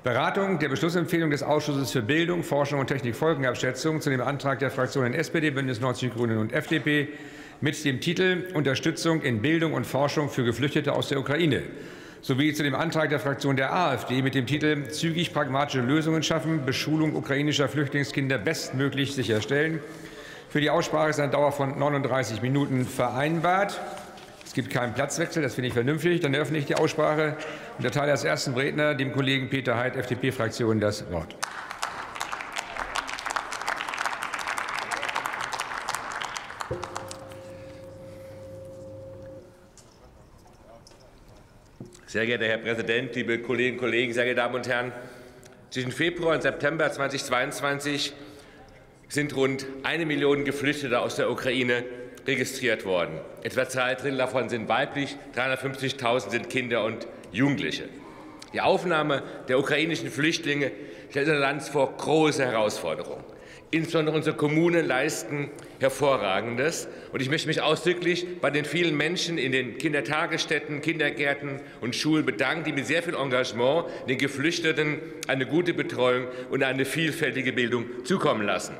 Beratung der Beschlussempfehlung des Ausschusses für Bildung, Forschung und Technikfolgenabschätzung zu dem Antrag der Fraktionen SPD, Bündnis 90 Die Grünen und FDP mit dem Titel Unterstützung in Bildung und Forschung für Geflüchtete aus der Ukraine sowie zu dem Antrag der Fraktion der AfD mit dem Titel Zügig pragmatische Lösungen schaffen, Beschulung ukrainischer Flüchtlingskinder bestmöglich sicherstellen. Für die Aussprache ist eine Dauer von 39 Minuten vereinbart. Es gibt keinen Platzwechsel, das finde ich vernünftig. Dann eröffne ich die Aussprache und erteile als ersten Redner dem Kollegen Peter Heidt, FDP-Fraktion, das Wort. Sehr geehrter Herr Präsident, liebe Kolleginnen und Kollegen, sehr geehrte Damen und Herren! Zwischen Februar und September 2022 sind rund 1 Million Geflüchtete aus der Ukraine registriert worden. Etwa 2 Drittel davon sind weiblich, 350.000 sind Kinder und Jugendliche. Die Aufnahme der ukrainischen Flüchtlinge stellt unser Land vor große Herausforderungen. Insbesondere unsere Kommunen leisten Hervorragendes. Und ich möchte mich ausdrücklich bei den vielen Menschen in den Kindertagesstätten, Kindergärten und Schulen bedanken, die mit sehr viel Engagement den Geflüchteten eine gute Betreuung und eine vielfältige Bildung zukommen lassen.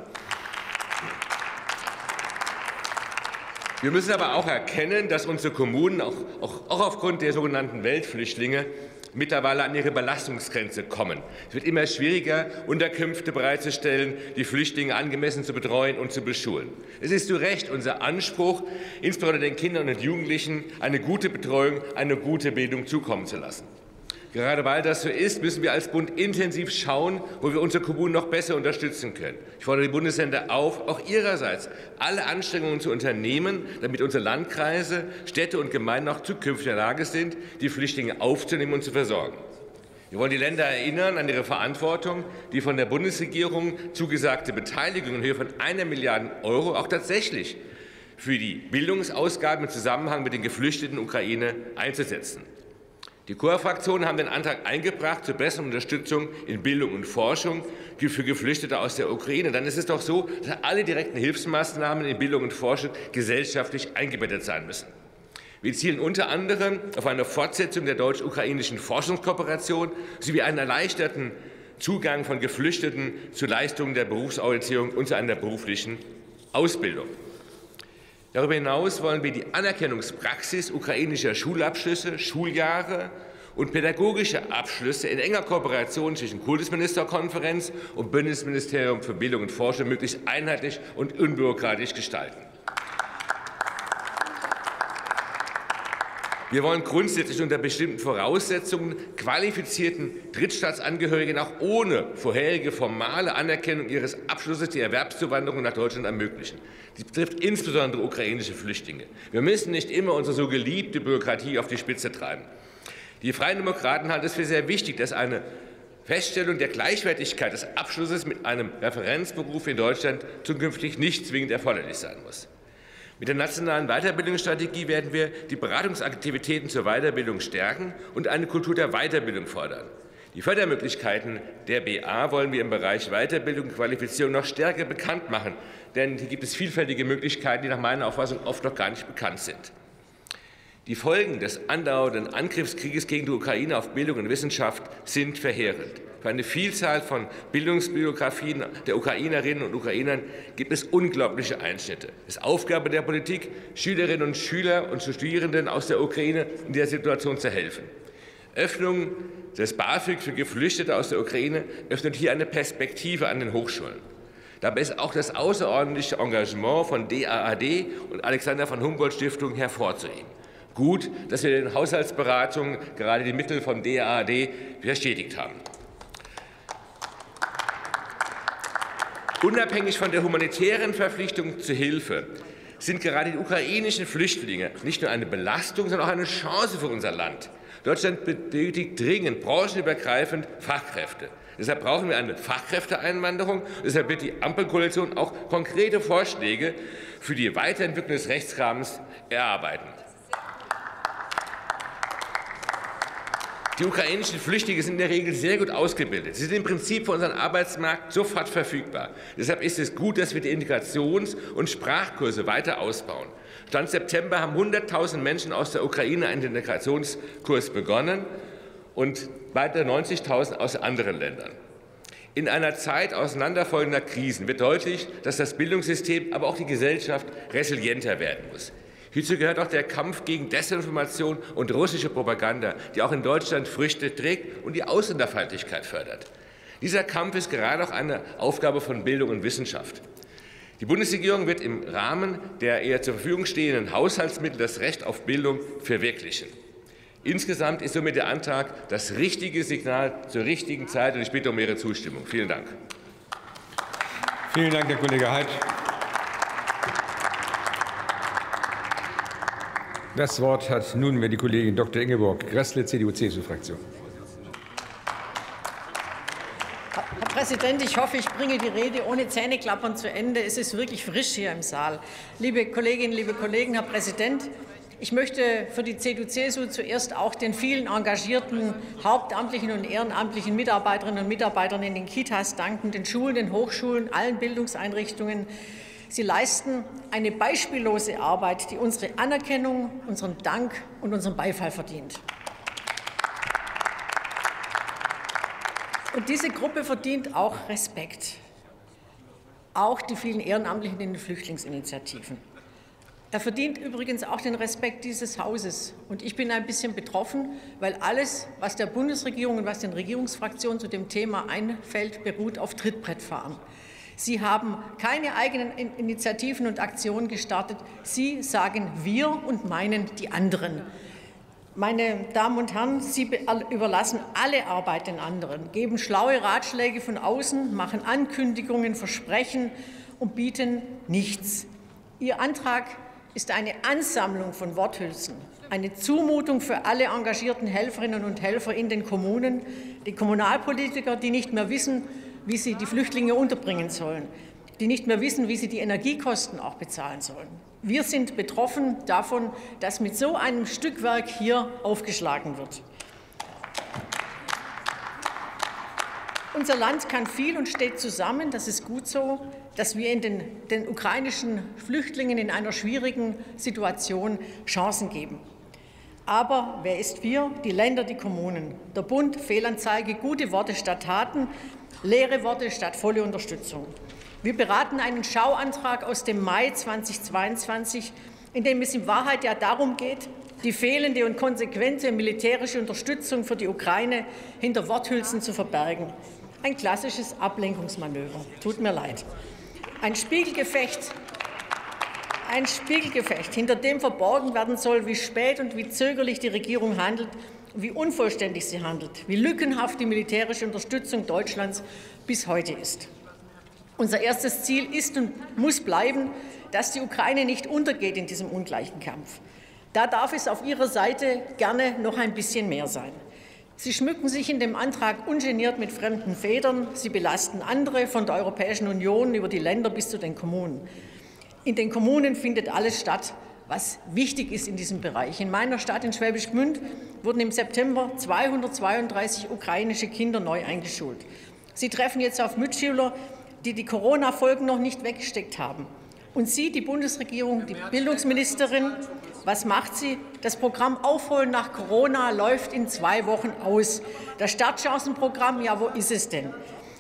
Wir müssen aber auch erkennen, dass unsere Kommunen auch aufgrund der sogenannten Weltflüchtlinge mittlerweile an ihre Belastungsgrenze kommen. Es wird immer schwieriger, Unterkünfte bereitzustellen, die Flüchtlinge angemessen zu betreuen und zu beschulen. Es ist zu Recht unser Anspruch, insbesondere den Kindern und Jugendlichen eine gute Betreuung, eine gute Bildung zukommen zu lassen. Gerade weil das so ist, müssen wir als Bund intensiv schauen, wo wir unsere Kommunen noch besser unterstützen können. Ich fordere die Bundesländer auf, auch ihrerseits alle Anstrengungen zu unternehmen, damit unsere Landkreise, Städte und Gemeinden auch zukünftig in der Lage sind, die Flüchtlinge aufzunehmen und zu versorgen. Wir wollen die Länder erinnern an ihre Verantwortung, die von der Bundesregierung zugesagte Beteiligung in Höhe von 1 Milliarde € auch tatsächlich für die Bildungsausgaben im Zusammenhang mit den geflüchteten Ukraine einzusetzen. Die Chorfraktionen haben den Antrag eingebracht zur besseren Unterstützung in Bildung und Forschung für Geflüchtete aus der Ukraine. Dann ist es doch so, dass alle direkten Hilfsmaßnahmen in Bildung und Forschung gesellschaftlich eingebettet sein müssen. Wir zielen unter anderem auf eine Fortsetzung der deutsch-ukrainischen Forschungskooperation sowie einen erleichterten Zugang von Geflüchteten zu Leistungen der Berufsorientierung und zu einer beruflichen Ausbildung. Darüber hinaus wollen wir die Anerkennungspraxis ukrainischer Schulabschlüsse, Schuljahre und pädagogische Abschlüsse in enger Kooperation zwischen Kultusministerkonferenz und Bundesministerium für Bildung und Forschung möglichst einheitlich und unbürokratisch gestalten. Wir wollen grundsätzlich unter bestimmten Voraussetzungen qualifizierten Drittstaatsangehörigen auch ohne vorherige formale Anerkennung ihres Abschlusses die Erwerbszuwanderung nach Deutschland ermöglichen. Dies betrifft insbesondere ukrainische Flüchtlinge. Wir müssen nicht immer unsere so geliebte Bürokratie auf die Spitze treiben. Die Freien Demokraten halten es für sehr wichtig, dass eine Feststellung der Gleichwertigkeit des Abschlusses mit einem Referenzberuf in Deutschland zukünftig nicht zwingend erforderlich sein muss. Mit der nationalen Weiterbildungsstrategie werden wir die Beratungsaktivitäten zur Weiterbildung stärken und eine Kultur der Weiterbildung fordern. Die Fördermöglichkeiten der BA wollen wir im Bereich Weiterbildung und Qualifizierung noch stärker bekannt machen, denn hier gibt es vielfältige Möglichkeiten, die nach meiner Auffassung oft noch gar nicht bekannt sind. Die Folgen des andauernden Angriffskrieges gegen die Ukraine auf Bildung und Wissenschaft sind verheerend. Für eine Vielzahl von Bildungsbiografien der Ukrainerinnen und Ukrainern gibt es unglaubliche Einschnitte. Es ist Aufgabe der Politik, Schülerinnen und Schüler und Studierenden aus der Ukraine in dieser Situation zu helfen. Öffnung des BAföG für Geflüchtete aus der Ukraine öffnet hier eine Perspektive an den Hochschulen. Dabei ist auch das außerordentliche Engagement von DAAD und Alexander von Humboldt Stiftung hervorzuheben. Gut, dass wir in den Haushaltsberatungen gerade die Mittel von DAAD verstetigt haben. Unabhängig von der humanitären Verpflichtung zur Hilfe sind gerade die ukrainischen Flüchtlinge nicht nur eine Belastung, sondern auch eine Chance für unser Land. Deutschland benötigt dringend branchenübergreifend Fachkräfte. Deshalb brauchen wir eine Fachkräfteeinwanderung. Deshalb wird die Ampelkoalition auch konkrete Vorschläge für die Weiterentwicklung des Rechtsrahmens erarbeiten. Die ukrainischen Flüchtlinge sind in der Regel sehr gut ausgebildet. Sie sind im Prinzip für unseren Arbeitsmarkt sofort verfügbar. Deshalb ist es gut, dass wir die Integrations- und Sprachkurse weiter ausbauen. Stand September haben 100.000 Menschen aus der Ukraine einen Integrationskurs begonnen. und weitere 90.000 aus anderen Ländern. In einer Zeit auseinanderfolgender Krisen wird deutlich, dass das Bildungssystem, aber auch die Gesellschaft resilienter werden muss. Hierzu gehört auch der Kampf gegen Desinformation und russische Propaganda, die auch in Deutschland Früchte trägt und die Ausländerfeindlichkeit fördert. Dieser Kampf ist gerade auch eine Aufgabe von Bildung und Wissenschaft. Die Bundesregierung wird im Rahmen der ihr zur Verfügung stehenden Haushaltsmittel das Recht auf Bildung verwirklichen. Insgesamt ist somit der Antrag das richtige Signal zur richtigen Zeit, und ich bitte um Ihre Zustimmung. Vielen Dank. Vielen Dank, Herr Kollege Heidt. Das Wort hat nunmehr die Kollegin Dr. Ingeborg Gräßle, CDU-CSU-Fraktion. Herr Präsident, ich hoffe, ich bringe die Rede ohne Zähneklappern zu Ende. Es ist wirklich frisch hier im Saal. Liebe Kolleginnen, liebe Kollegen, Herr Präsident, ich möchte für die CDU-CSU zuerst auch den vielen engagierten hauptamtlichen und ehrenamtlichen Mitarbeiterinnen und Mitarbeitern in den Kitas danken, den Schulen, den Hochschulen, allen Bildungseinrichtungen. Sie leisten eine beispiellose Arbeit, die unsere Anerkennung, unseren Dank und unseren Beifall verdient. Und diese Gruppe verdient auch Respekt, auch die vielen Ehrenamtlichen in den Flüchtlingsinitiativen. Er verdient übrigens auch den Respekt dieses Hauses. Und ich bin ein bisschen betroffen, weil alles, was der Bundesregierung und was den Regierungsfraktionen zu dem Thema einfällt, beruht auf Trittbrettfahren. Sie haben keine eigenen Initiativen und Aktionen gestartet. Sie sagen wir und meinen die anderen. Meine Damen und Herren, Sie überlassen alle Arbeit den anderen, geben schlaue Ratschläge von außen, machen Ankündigungen, Versprechen und bieten nichts. Ihr Antrag ist eine Ansammlung von Worthülsen, eine Zumutung für alle engagierten Helferinnen und Helfer in den Kommunen, die Kommunalpolitiker, die nicht mehr wissen, wie sie die Flüchtlinge unterbringen sollen, die nicht mehr wissen, wie sie die Energiekosten auch bezahlen sollen. Wir sind betroffen davon, dass mit so einem Stückwerk hier aufgeschlagen wird. Unser Land kann viel und steht zusammen. Das ist gut so, dass wir den ukrainischen Flüchtlingen in einer schwierigen Situation Chancen geben. Aber wer ist wir? Die Länder, die Kommunen. Der Bund, Fehlanzeige, gute Worte statt Taten, leere Worte statt volle Unterstützung. Wir beraten einen Schauantrag aus dem Mai 2022, in dem es in Wahrheit ja darum geht, die fehlende und konsequente militärische Unterstützung für die Ukraine hinter Worthülsen zu verbergen. Ein klassisches Ablenkungsmanöver. Tut mir leid. Ein Spiegelgefecht, hinter dem verborgen werden soll, wie spät und wie zögerlich die Regierung handelt, wie unvollständig sie handelt, wie lückenhaft die militärische Unterstützung Deutschlands bis heute ist. Unser erstes Ziel ist und muss bleiben, dass die Ukraine nicht untergeht in diesem ungleichen Kampf. Da darf es auf Ihrer Seite gerne noch ein bisschen mehr sein. Sie schmücken sich in dem Antrag ungeniert mit fremden Federn. Sie belasten andere, von der Europäischen Union über die Länder bis zu den Kommunen. In den Kommunen findet alles statt, was wichtig ist in diesem Bereich. In meiner Stadt, in Schwäbisch Gmünd, wurden im September 232 ukrainische Kinder neu eingeschult. Sie treffen jetzt auf Mitschüler, die die Corona-Folgen noch nicht weggesteckt haben. Und Sie, die Bundesregierung, die Bildungsministerin, was macht sie? Das Programm Aufholen nach Corona läuft in 2 Wochen aus. Das Startchancenprogramm, ja, wo ist es denn?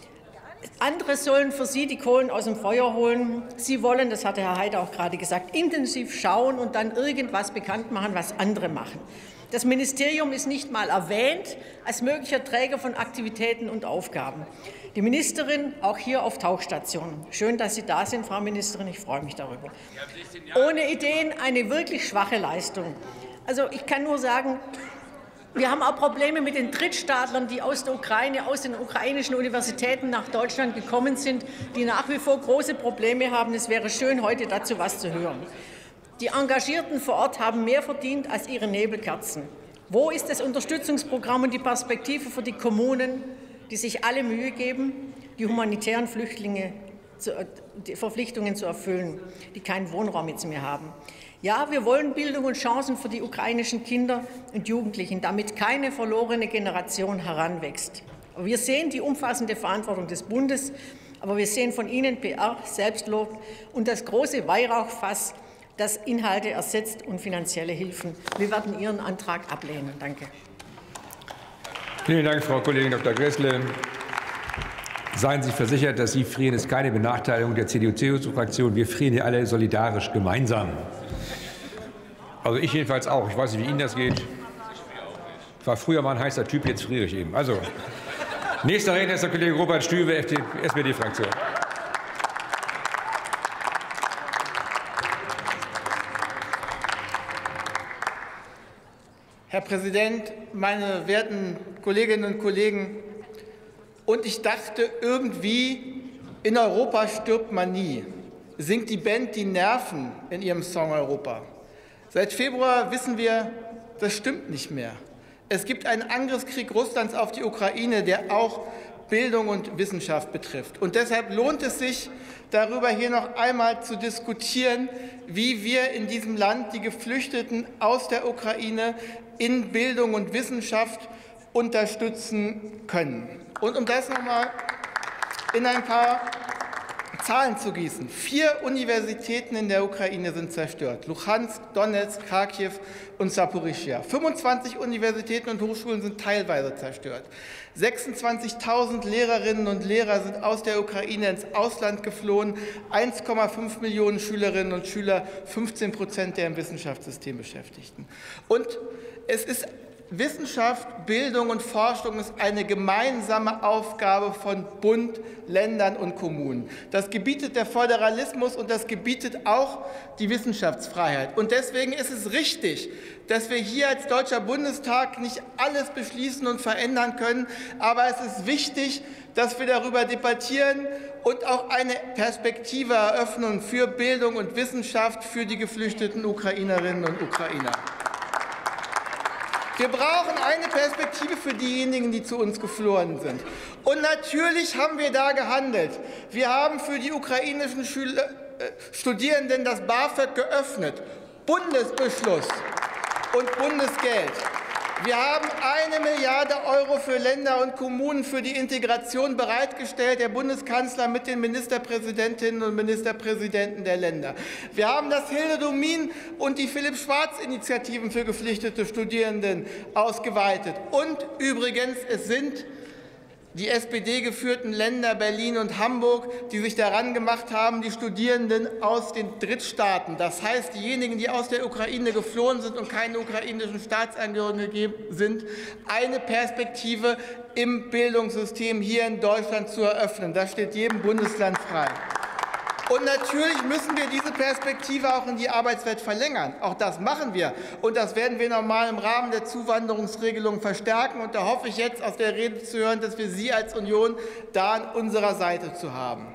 Andere sollen für Sie die Kohlen aus dem Feuer holen. Sie wollen, das hatte Herr Heidt auch gerade gesagt, intensiv schauen und dann irgendwas bekannt machen, was andere machen. Das Ministerium ist nicht mal erwähnt als möglicher Träger von Aktivitäten und Aufgaben. Die Ministerin auch hier auf Tauchstationen. Schön, dass Sie da sind, Frau Ministerin, ich freue mich darüber. Ohne Ideen eine wirklich schwache Leistung. Also ich kann nur sagen, wir haben auch Probleme mit den Drittstaatlern, die aus der Ukraine, aus den ukrainischen Universitäten nach Deutschland gekommen sind, die nach wie vor große Probleme haben. Es wäre schön, heute dazu was zu hören. Die Engagierten vor Ort haben mehr verdient als ihre Nebelkerzen. Wo ist das Unterstützungsprogramm und die Perspektive für die Kommunen, die sich alle Mühe geben, die humanitären Flüchtlinge die Verpflichtungen zu erfüllen, die keinen Wohnraum jetzt mehr haben? Ja, wir wollen Bildung und Chancen für die ukrainischen Kinder und Jugendlichen, damit keine verlorene Generation heranwächst. Aber wir sehen die umfassende Verantwortung des Bundes, aber wir sehen von Ihnen PR, Selbstlob und das große Weihrauchfass, das Inhalte ersetzt und finanzielle Hilfen. Wir werden Ihren Antrag ablehnen. Danke. Vielen Dank, Frau Kollegin Dr. Gräßle. Seien Sie versichert, dass Sie frieren, ist keine Benachteiligung der CDU-CSU-Fraktion. Wir frieren hier alle solidarisch gemeinsam. Also ich jedenfalls auch. Ich weiß nicht, wie Ihnen das geht. Ich war früher mal ein heißer Typ, jetzt friere ich eben. Also, nächster Redner ist der Kollege Robert Stüwe, SPD-Fraktion. Herr Präsident, meine werten Kolleginnen und Kollegen! Und ich dachte irgendwie, in Europa stirbt man nie, singt die Band Die Nerven in ihrem Song Europa. Seit Februar wissen wir, das stimmt nicht mehr. Es gibt einen Angriffskrieg Russlands auf die Ukraine, der auch Bildung und Wissenschaft betrifft. Und deshalb lohnt es sich, darüber hier noch einmal zu diskutieren, wie wir in diesem Land die Geflüchteten aus der Ukraine in Bildung und Wissenschaft unterstützen können. Und um das noch einmal in ein paar Zahlen zu gießen. 4 Universitäten in der Ukraine sind zerstört. Luhansk, Donetsk, Kharkiv und Saporischschja. 25 Universitäten und Hochschulen sind teilweise zerstört. 26.000 Lehrerinnen und Lehrer sind aus der Ukraine ins Ausland geflohen. 1,5 Millionen Schülerinnen und Schüler, 15% der im Wissenschaftssystem Beschäftigten. Und es ist Wissenschaft, Bildung und Forschung ist eine gemeinsame Aufgabe von Bund, Ländern und Kommunen. Das gebietet der Föderalismus und das gebietet auch die Wissenschaftsfreiheit. Und deswegen ist es richtig, dass wir hier als Deutscher Bundestag nicht alles beschließen und verändern können. Aber es ist wichtig, dass wir darüber debattieren und auch eine Perspektive eröffnen für Bildung und Wissenschaft für die geflüchteten Ukrainerinnen und Ukrainer. Wir brauchen eine Perspektive für diejenigen, die zu uns geflohen sind. Und natürlich haben wir da gehandelt. Wir haben für die ukrainischen Studierenden das BAföG geöffnet. Bundesbeschluss und Bundesgeld. Wir haben 1 Milliarde € für Länder und Kommunen für die Integration bereitgestellt, der Bundeskanzler mit den Ministerpräsidentinnen und Ministerpräsidenten der Länder. Wir haben das Hilde-Domin und die Philipp-Schwarz-Initiativen für geflüchtete Studierenden ausgeweitet. Und übrigens, es sind die SPD-geführten Länder Berlin und Hamburg, die sich daran gemacht haben, die Studierenden aus den Drittstaaten, das heißt diejenigen, die aus der Ukraine geflohen sind und keine ukrainischen Staatsangehörigen sind, eine Perspektive im Bildungssystem hier in Deutschland zu eröffnen. Das steht jedem Bundesland frei. Und natürlich müssen wir diese Perspektive auch in die Arbeitswelt verlängern. Auch das machen wir. Und das werden wir nochmal im Rahmen der Zuwanderungsregelung verstärken. Und da hoffe ich jetzt aus der Rede zu hören, dass wir Sie als Union da an unserer Seite zu haben.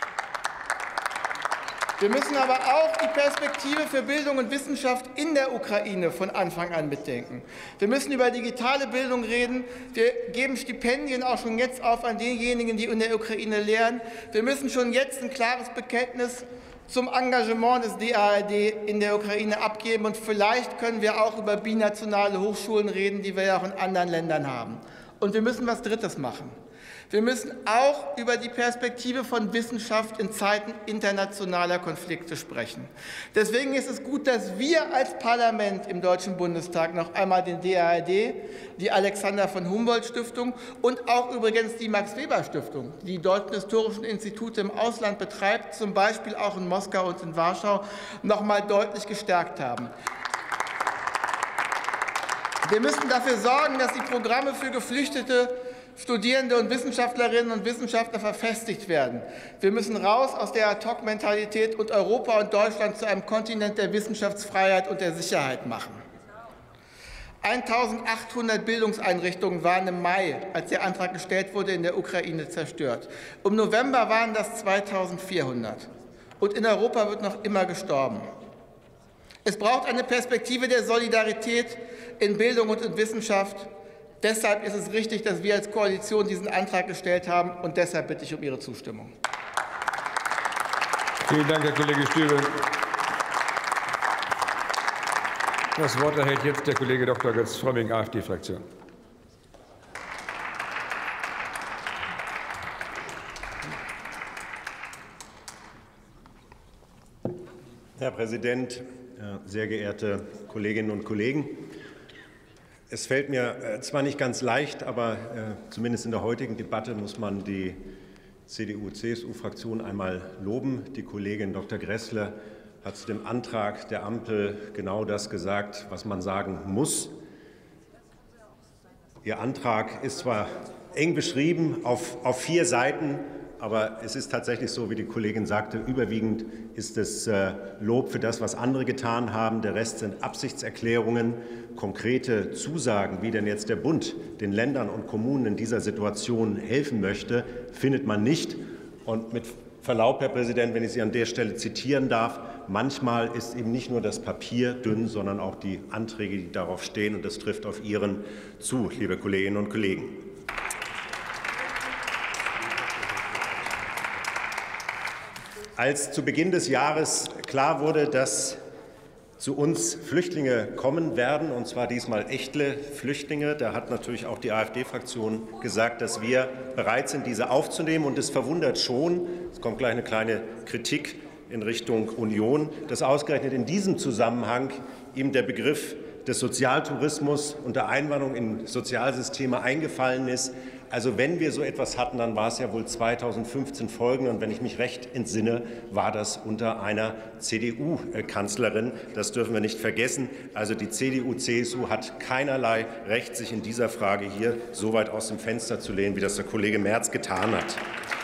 Wir müssen aber auch die Perspektive für Bildung und Wissenschaft in der Ukraine von Anfang an mitdenken. Wir müssen über digitale Bildung reden. Wir geben Stipendien auch schon jetzt auf an diejenigen, die in der Ukraine lehren. Wir müssen schon jetzt ein klares Bekenntnis zum Engagement des DAAD in der Ukraine abgeben. Und vielleicht können wir auch über binationale Hochschulen reden, die wir ja auch in anderen Ländern haben. Und wir müssen was Drittes machen. Wir müssen auch über die Perspektive von Wissenschaft in Zeiten internationaler Konflikte sprechen. Deswegen ist es gut, dass wir als Parlament im Deutschen Bundestag noch einmal den DAAD, die Alexander von Humboldt Stiftung und auch übrigens die Max Weber Stiftung, die deutschen historischen Institute im Ausland betreibt, zum Beispiel auch in Moskau und in Warschau, noch einmal deutlich gestärkt haben. Wir müssen dafür sorgen, dass die Programme für Geflüchtete, Studierende und Wissenschaftlerinnen und Wissenschaftler verfestigt werden. Wir müssen raus aus der Ad-hoc-Mentalität und Europa und Deutschland zu einem Kontinent der Wissenschaftsfreiheit und der Sicherheit machen. 1.800 Bildungseinrichtungen waren im Mai, als der Antrag gestellt wurde, in der Ukraine zerstört. Im November waren das 2.400. Und in Europa wird noch immer gestorben. Es braucht eine Perspektive der Solidarität in Bildung und in Wissenschaft. Deshalb ist es richtig, dass wir als Koalition diesen Antrag gestellt haben. Und deshalb bitte ich um Ihre Zustimmung. Vielen Dank, Herr Kollege Stüwe. Das Wort erhält jetzt der Kollege Dr. Götz Frömming, AfD-Fraktion. Herr Präsident, sehr geehrte Kolleginnen und Kollegen! Es fällt mir zwar nicht ganz leicht, aber zumindest in der heutigen Debatte muss man die CDU-CSU-Fraktion einmal loben. Die Kollegin Dr. Gräßle hat zu dem Antrag der Ampel genau das gesagt, was man sagen muss. Ihr Antrag ist zwar eng beschrieben auf 4 Seiten, aber es ist tatsächlich so, wie die Kollegin sagte, überwiegend ist es Lob für das, was andere getan haben. Der Rest sind Absichtserklärungen, konkrete Zusagen, wie denn jetzt der Bund den Ländern und Kommunen in dieser Situation helfen möchte, findet man nicht. Und mit Verlaub, Herr Präsident, wenn ich Sie an der Stelle zitieren darf, manchmal ist eben nicht nur das Papier dünn, sondern auch die Anträge, die darauf stehen. Und das trifft auf Ihren zu, liebe Kolleginnen und Kollegen. Als zu Beginn des Jahres klar wurde, dass zu uns Flüchtlinge kommen werden, und zwar diesmal echte Flüchtlinge, da hat natürlich auch die AfD-Fraktion gesagt, dass wir bereit sind, diese aufzunehmen. Und es verwundert schon, es kommt gleich eine kleine Kritik in Richtung Union, dass ausgerechnet in diesem Zusammenhang ihm der Begriff des Sozialtourismus und der Einwanderung in Sozialsysteme eingefallen ist. Also wenn wir so etwas hatten, dann war es ja wohl 2015 folgende. Und wenn ich mich recht entsinne, war das unter einer CDU-Kanzlerin. Das dürfen wir nicht vergessen. Also die CDU-CSU hat keinerlei Recht, sich in dieser Frage hier so weit aus dem Fenster zu lehnen, wie das der Kollege Merz getan hat.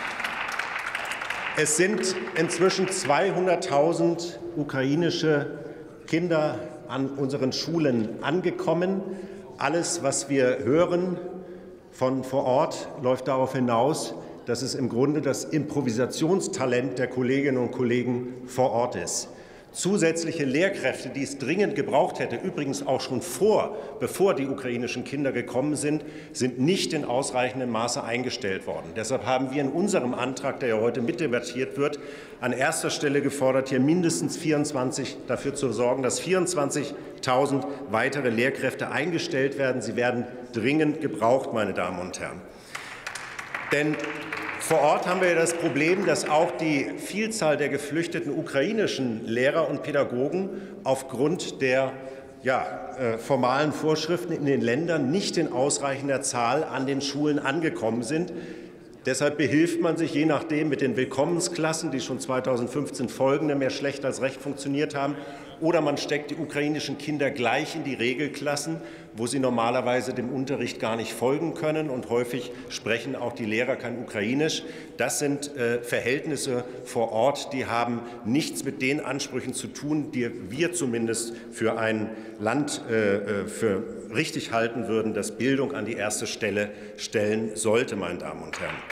Es sind inzwischen 200.000 ukrainische Kinder an unseren Schulen angekommen. Alles, was wir hören von vor Ort, läuft darauf hinaus, dass es im Grunde das Improvisationstalent der Kolleginnen und Kollegen vor Ort ist. Zusätzliche Lehrkräfte, die es dringend gebraucht hätte, übrigens auch schon bevor die ukrainischen Kinder gekommen sind, sind nicht in ausreichendem Maße eingestellt worden. Deshalb haben wir in unserem Antrag, der ja heute mitdebattiert wird, an erster Stelle gefordert, hier mindestens dafür zu sorgen, dass 24.000 weitere Lehrkräfte eingestellt werden. Sie werden dringend gebraucht, meine Damen und Herren. Denn vor Ort haben wir das Problem, dass auch die Vielzahl der geflüchteten ukrainischen Lehrer und Pädagogen aufgrund der formalen Vorschriften in den Ländern nicht in ausreichender Zahl an den Schulen angekommen sind. Deshalb behilft man sich je nachdem mit den Willkommensklassen, die schon 2015 folgende mehr schlecht als recht funktioniert haben, oder man steckt die ukrainischen Kinder gleich in die Regelklassen, wo sie normalerweise dem Unterricht gar nicht folgen können, und häufig sprechen auch die Lehrer kein Ukrainisch. Das sind Verhältnisse vor Ort, die haben nichts mit den Ansprüchen zu tun, die wir zumindest für ein Land für richtig halten würden, das Bildung an die erste Stelle stellen sollte, meine Damen und Herren.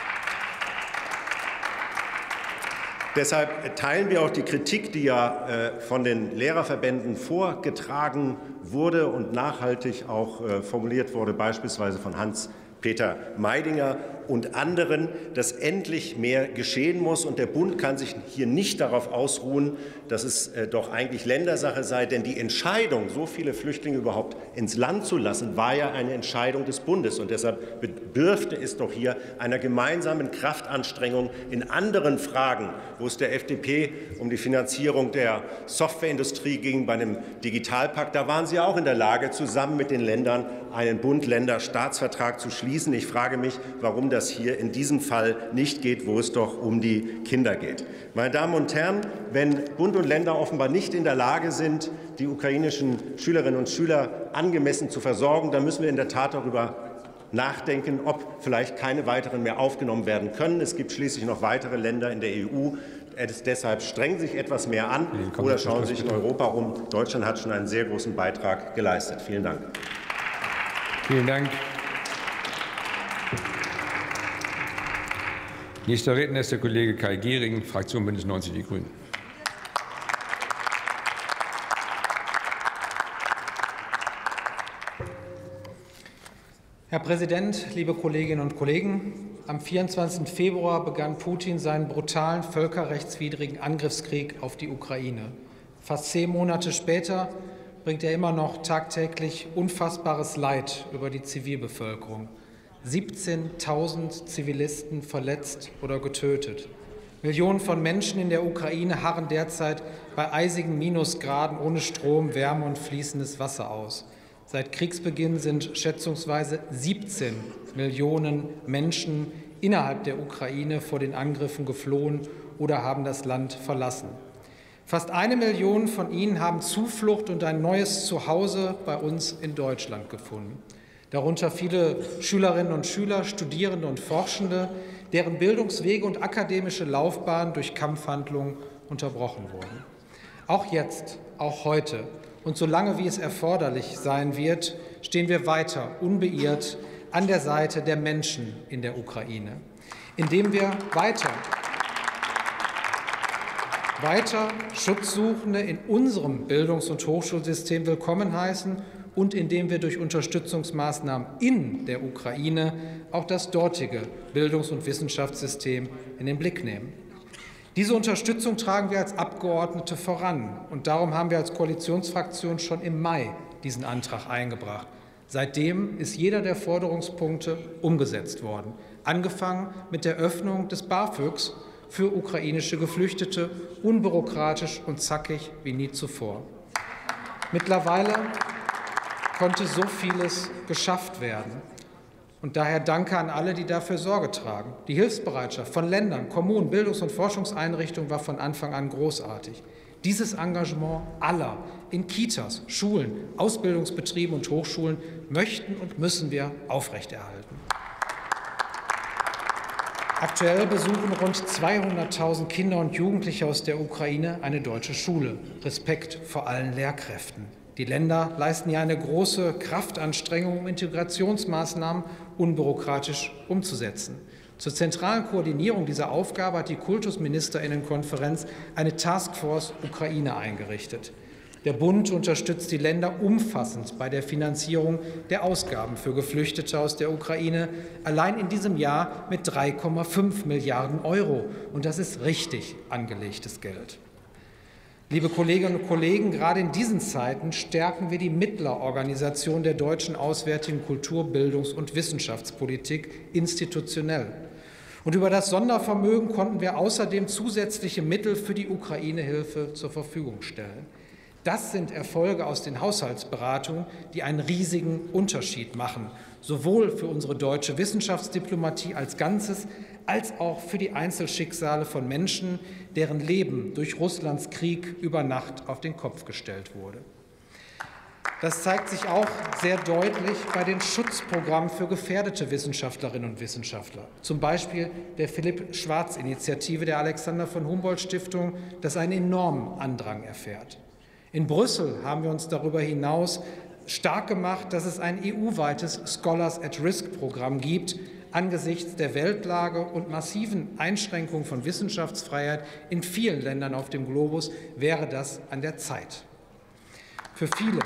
Deshalb teilen wir auch die Kritik, die ja von den Lehrerverbänden vorgetragen wurde und nachhaltig auch formuliert wurde, beispielsweise von Hans-Peter Meidinger und anderen, dass endlich mehr geschehen muss. Und der Bund kann sich hier nicht darauf ausruhen, dass es doch eigentlich Ländersache sei. Denn die Entscheidung, so viele Flüchtlinge überhaupt ins Land zu lassen, war ja eine Entscheidung des Bundes. Und deshalb bedürfte es doch hier einer gemeinsamen Kraftanstrengung in anderen Fragen, wo es der FDP um die Finanzierung der Softwareindustrie ging, bei einem Digitalpakt. Da waren Sie auch in der Lage, zusammen mit den Ländern einen Bund-Länder-Staatsvertrag zu schließen. Ich frage mich, warum das hier in diesem Fall nicht geht, wo es doch um die Kinder geht. Meine Damen und Herren, wenn Bund und Länder offenbar nicht in der Lage sind, die ukrainischen Schülerinnen und Schüler angemessen zu versorgen, dann müssen wir in der Tat darüber nachdenken, ob vielleicht keine weiteren mehr aufgenommen werden können. Es gibt schließlich noch weitere Länder in der EU. Deshalb strengen Sie sich etwas mehr an oder schauen Sie sich in Europa um. Deutschland hat schon einen sehr großen Beitrag geleistet. Vielen Dank. Vielen Dank. Nächster Redner ist der Kollege Kai Gehring, Fraktion Bündnis 90 Die Grünen. Herr Präsident, liebe Kolleginnen und Kollegen! Am 24. Februar begann Putin seinen brutalen, völkerrechtswidrigen Angriffskrieg auf die Ukraine. Fast 10 Monate später bringt er immer noch tagtäglich unfassbares Leid über die Zivilbevölkerung. 17.000 Zivilisten verletzt oder getötet. Millionen von Menschen in der Ukraine harren derzeit bei eisigen Minusgraden ohne Strom, Wärme und fließendes Wasser aus. Seit Kriegsbeginn sind schätzungsweise 17 Millionen Menschen innerhalb der Ukraine vor den Angriffen geflohen oder haben das Land verlassen. Fast 1 Million von ihnen haben Zuflucht und ein neues Zuhause bei uns in Deutschland gefunden. Darunter viele Schülerinnen und Schüler, Studierende und Forschende, deren Bildungswege und akademische Laufbahn durch Kampfhandlungen unterbrochen wurden. Auch jetzt, auch heute und solange wie es erforderlich sein wird, stehen wir weiter unbeirrt an der Seite der Menschen in der Ukraine, indem wir weiter Schutzsuchende in unserem Bildungs- und Hochschulsystem willkommen heißen und indem wir durch Unterstützungsmaßnahmen in der Ukraine auch das dortige Bildungs- und Wissenschaftssystem in den Blick nehmen. Diese Unterstützung tragen wir als Abgeordnete voran, und darum haben wir als Koalitionsfraktion schon im Mai diesen Antrag eingebracht. Seitdem ist jeder der Forderungspunkte umgesetzt worden, angefangen mit der Öffnung des BAföGs für ukrainische Geflüchtete, unbürokratisch und zackig wie nie zuvor. Mittlerweile konnte so vieles geschafft werden. Und daher danke an alle, die dafür Sorge tragen. Die Hilfsbereitschaft von Ländern, Kommunen, Bildungs- und Forschungseinrichtungen war von Anfang an großartig. Dieses Engagement aller in Kitas, Schulen, Ausbildungsbetrieben und Hochschulen möchten und müssen wir aufrechterhalten. Aktuell besuchen rund 200.000 Kinder und Jugendliche aus der Ukraine eine deutsche Schule. Respekt vor allen Lehrkräften. Die Länder leisten ja eine große Kraftanstrengung, um Integrationsmaßnahmen unbürokratisch umzusetzen. Zur zentralen Koordinierung dieser Aufgabe hat die Kultusministerinnenkonferenz eine Taskforce Ukraine eingerichtet. Der Bund unterstützt die Länder umfassend bei der Finanzierung der Ausgaben für Geflüchtete aus der Ukraine, allein in diesem Jahr mit 3,5 Milliarden Euro. Und das ist richtig angelegtes Geld. Liebe Kolleginnen und Kollegen, gerade in diesen Zeiten stärken wir die Mittlerorganisation der deutschen auswärtigen Kultur-, Bildungs- und Wissenschaftspolitik institutionell. Und über das Sondervermögen konnten wir außerdem zusätzliche Mittel für die Ukraine-Hilfe zur Verfügung stellen. Das sind Erfolge aus den Haushaltsberatungen, die einen riesigen Unterschied machen, sowohl für unsere deutsche Wissenschaftsdiplomatie als Ganzes, als auch für die Einzelschicksale von Menschen, deren Leben durch Russlands Krieg über Nacht auf den Kopf gestellt wurde. Das zeigt sich auch sehr deutlich bei den Schutzprogrammen für gefährdete Wissenschaftlerinnen und Wissenschaftler, zum Beispiel der Philipp-Schwarz-Initiative der Alexander von Humboldt-Stiftung, das einen enormen Andrang erfährt. In Brüssel haben wir uns darüber hinaus stark gemacht, dass es ein EU-weites Scholars-at-Risk-Programm gibt. Angesichts der Weltlage und massiven Einschränkungen von Wissenschaftsfreiheit in vielen Ländern auf dem Globus wäre das an der Zeit. Für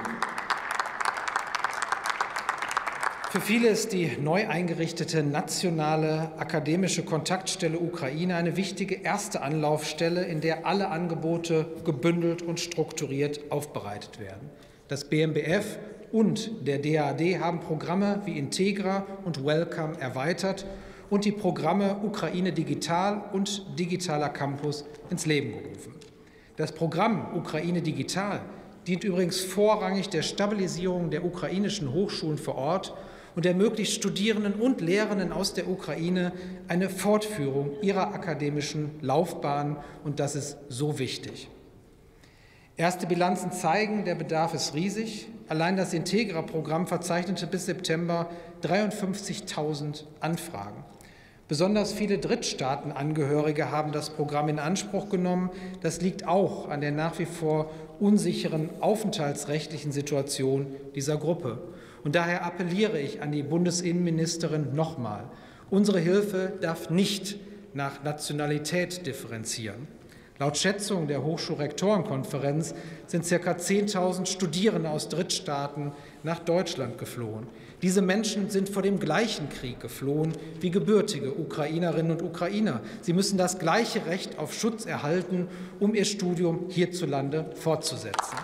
viele ist die neu eingerichtete nationale akademische Kontaktstelle Ukraine eine wichtige erste Anlaufstelle, in der alle Angebote gebündelt und strukturiert aufbereitet werden. Das BMBF und der DAAD haben Programme wie Integra und Welcome erweitert und die Programme Ukraine Digital und Digitaler Campus ins Leben gerufen. Das Programm Ukraine Digital dient übrigens vorrangig der Stabilisierung der ukrainischen Hochschulen vor Ort und ermöglicht Studierenden und Lehrenden aus der Ukraine eine Fortführung ihrer akademischen Laufbahn, und das ist so wichtig. Erste Bilanzen zeigen, der Bedarf ist riesig. Allein das Integra-Programm verzeichnete bis September 53.000 Anfragen. Besonders viele Drittstaatenangehörige haben das Programm in Anspruch genommen. Das liegt auch an der nach wie vor unsicheren aufenthaltsrechtlichen Situation dieser Gruppe. Und daher appelliere ich an die Bundesinnenministerin nochmal. Unsere Hilfe darf nicht nach Nationalität differenzieren. Laut Schätzungen der Hochschulrektorenkonferenz sind ca. 10.000 Studierende aus Drittstaaten nach Deutschland geflohen. Diese Menschen sind vor dem gleichen Krieg geflohen wie gebürtige Ukrainerinnen und Ukrainer. Sie müssen das gleiche Recht auf Schutz erhalten, um ihr Studium hierzulande fortzusetzen.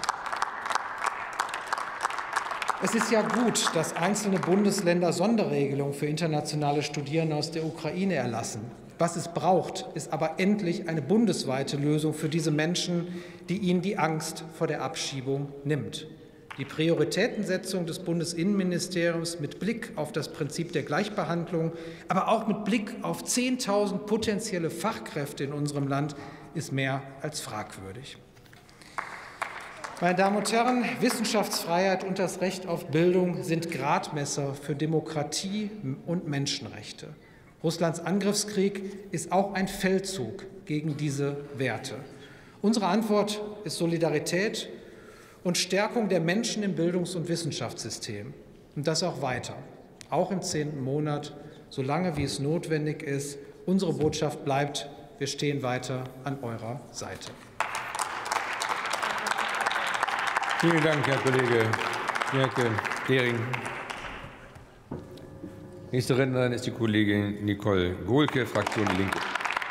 Es ist ja gut, dass einzelne Bundesländer Sonderregelungen für internationale Studierende aus der Ukraine erlassen. Was es braucht, ist aber endlich eine bundesweite Lösung für diese Menschen, die ihnen die Angst vor der Abschiebung nimmt. Die Prioritätensetzung des Bundesinnenministeriums mit Blick auf das Prinzip der Gleichbehandlung, aber auch mit Blick auf 10.000 potenzielle Fachkräfte in unserem Land ist mehr als fragwürdig. Meine Damen und Herren, Wissenschaftsfreiheit und das Recht auf Bildung sind Gradmesser für Demokratie und Menschenrechte. Russlands Angriffskrieg ist auch ein Feldzug gegen diese Werte. Unsere Antwort ist Solidarität und Stärkung der Menschen im Bildungs- und Wissenschaftssystem. Und das auch weiter, auch im 10. Monat, solange wie es notwendig ist. Unsere Botschaft bleibt, wir stehen weiter an eurer Seite. Vielen Dank, Herr Kollege Dehring. Nächste Rednerin ist die Kollegin Nicole Gohlke, Fraktion Die Linke.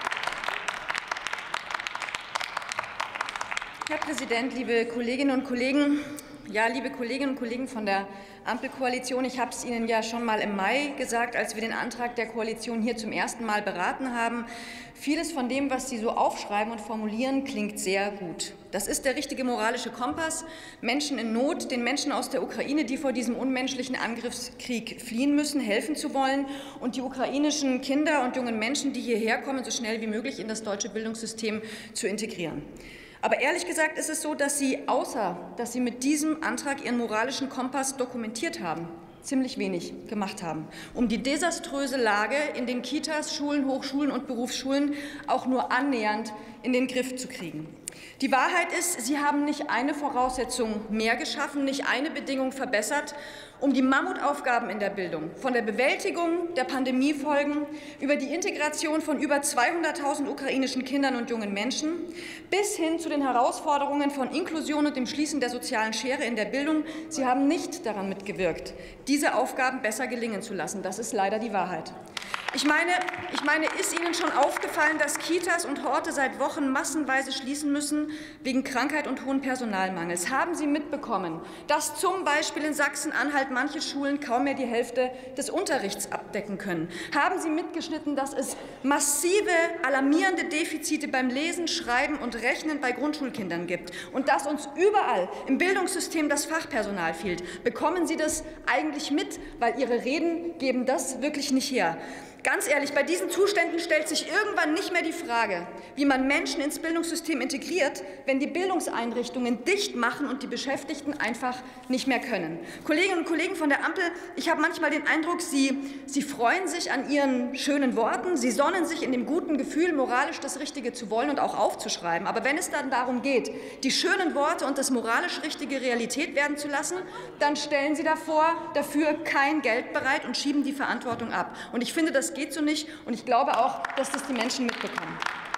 Herr Präsident, liebe Kolleginnen und Kollegen! Ja, liebe Kolleginnen und Kollegen von der Ampelkoalition, ich habe es Ihnen ja schon mal im Mai gesagt, als wir den Antrag der Koalition hier zum ersten Mal beraten haben. Vieles von dem, was Sie so aufschreiben und formulieren, klingt sehr gut. Das ist der richtige moralische Kompass. Menschen in Not, den Menschen aus der Ukraine, die vor diesem unmenschlichen Angriffskrieg fliehen müssen, helfen zu wollen und die ukrainischen Kinder und jungen Menschen, die hierher kommen, so schnell wie möglich in das deutsche Bildungssystem zu integrieren. Aber ehrlich gesagt ist es so, dass Sie, außer dass Sie mit diesem Antrag Ihren moralischen Kompass dokumentiert haben, ziemlich wenig gemacht haben, um die desaströse Lage in den Kitas, Schulen, Hochschulen und Berufsschulen auch nur annähernd in den Griff zu kriegen. Die Wahrheit ist, Sie haben nicht eine Voraussetzung mehr geschaffen, nicht eine Bedingung verbessert, um die Mammutaufgaben in der Bildung, von der Bewältigung der Pandemiefolgen über die Integration von über 200.000 ukrainischen Kindern und jungen Menschen bis hin zu den Herausforderungen von Inklusion und dem Schließen der sozialen Schere in der Bildung. Sie haben nicht daran mitgewirkt, diese Aufgaben besser gelingen zu lassen. Das ist leider die Wahrheit. Ich meine, ist Ihnen schon aufgefallen, dass Kitas und Horte seit Wochen massenweise schließen müssen wegen Krankheit und hohen Personalmangels? Haben Sie mitbekommen, dass zum Beispiel in Sachsen-Anhalt manche Schulen kaum mehr die Hälfte des Unterrichts abdecken können? Haben Sie mitgeschnitten, dass es massive, alarmierende Defizite beim Lesen, Schreiben und Rechnen bei Grundschulkindern gibt und dass uns überall im Bildungssystem das Fachpersonal fehlt? Bekommen Sie das eigentlich mit? Weil Ihre Reden geben das wirklich nicht her. Ganz ehrlich, bei diesen Zuständen stellt sich irgendwann nicht mehr die Frage, wie man Menschen ins Bildungssystem integriert, wenn die Bildungseinrichtungen dicht machen und die Beschäftigten einfach nicht mehr können. Kolleginnen und Kollegen von der Ampel, ich habe manchmal den Eindruck, Sie freuen sich an Ihren schönen Worten, Sie sonnen sich in dem guten Gefühl, moralisch das Richtige zu wollen und auch aufzuschreiben. Aber wenn es dann darum geht, die schönen Worte und das moralisch Richtige Realität werden zu lassen, dann stellen Sie dafür kein Geld bereit und schieben die Verantwortung ab. Und ich finde, das geht so nicht, und ich glaube auch, dass das die Menschen mitbekommen.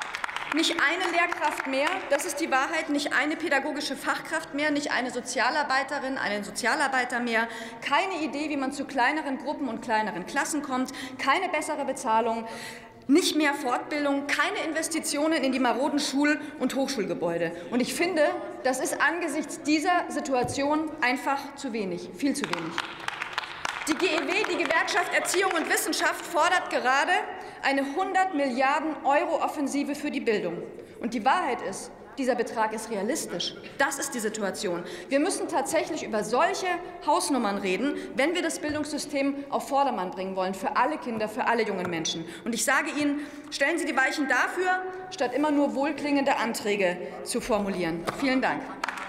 Nicht eine Lehrkraft mehr, das ist die Wahrheit, nicht eine pädagogische Fachkraft mehr, nicht eine Sozialarbeiterin, einen Sozialarbeiter mehr, keine Idee, wie man zu kleineren Gruppen und kleineren Klassen kommt, keine bessere Bezahlung, nicht mehr Fortbildung, keine Investitionen in die maroden Schul- und Hochschulgebäude. Und ich finde, das ist angesichts dieser Situation einfach zu wenig, viel zu wenig. Die GEW, die Gewerkschaft Erziehung und Wissenschaft, fordert gerade eine 100 Milliarden € Offensive für die Bildung. Und die Wahrheit ist, dieser Betrag ist realistisch. Das ist die Situation. Wir müssen tatsächlich über solche Hausnummern reden, wenn wir das Bildungssystem auf Vordermann bringen wollen, für alle Kinder, für alle jungen Menschen. Und ich sage Ihnen, stellen Sie die Weichen dafür, statt immer nur wohlklingende Anträge zu formulieren. Vielen Dank.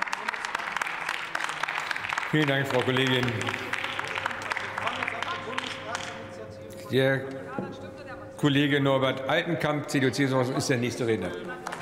Vielen Dank, Frau Kollegin. Der Kollege Norbert Altenkamp, CDU-CSU, ist der nächste Redner.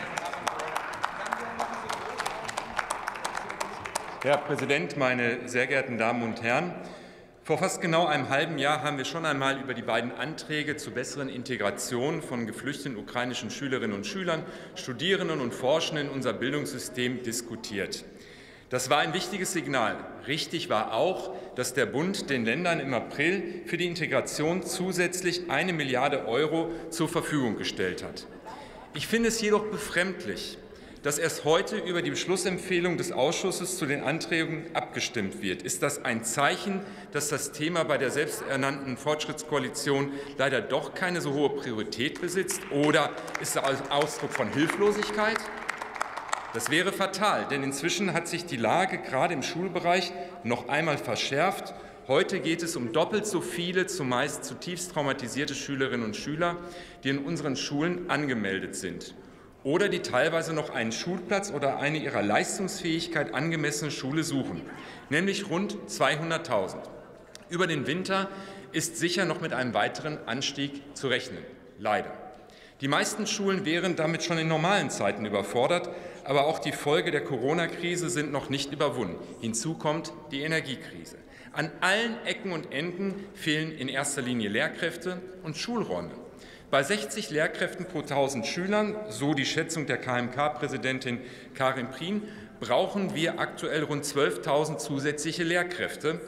Herr Präsident, meine sehr geehrten Damen und Herren! Vor fast genau einem halben Jahr haben wir schon einmal über die beiden Anträge zur besseren Integration von geflüchteten ukrainischen Schülerinnen und Schülern, Studierenden und Forschenden in unser Bildungssystem diskutiert. Das war ein wichtiges Signal. Richtig war auch, dass der Bund den Ländern im April für die Integration zusätzlich 1 Milliarde € zur Verfügung gestellt hat. Ich finde es jedoch befremdlich, dass erst heute über die Beschlussempfehlung des Ausschusses zu den Anträgen abgestimmt wird. Ist das ein Zeichen, dass das Thema bei der selbsternannten Fortschrittskoalition leider doch keine so hohe Priorität besitzt? Oder ist es ein Ausdruck von Hilflosigkeit? Das wäre fatal, denn inzwischen hat sich die Lage gerade im Schulbereich noch einmal verschärft. Heute geht es um doppelt so viele, zumeist zutiefst traumatisierte Schülerinnen und Schüler, die in unseren Schulen angemeldet sind oder die teilweise noch einen Schulplatz oder eine ihrer Leistungsfähigkeit angemessene Schule suchen, nämlich rund 200.000. Über den Winter ist sicher noch mit einem weiteren Anstieg zu rechnen, leider. Die meisten Schulen wären damit schon in normalen Zeiten überfordert, aber auch die Folgen der Corona-Krise sind noch nicht überwunden. Hinzu kommt die Energiekrise. An allen Ecken und Enden fehlen in erster Linie Lehrkräfte und Schulräume. Bei 60 Lehrkräften pro 1.000 Schülern, so die Schätzung der KMK-Präsidentin Karin Prien, brauchen wir aktuell rund 12.000 zusätzliche Lehrkräfte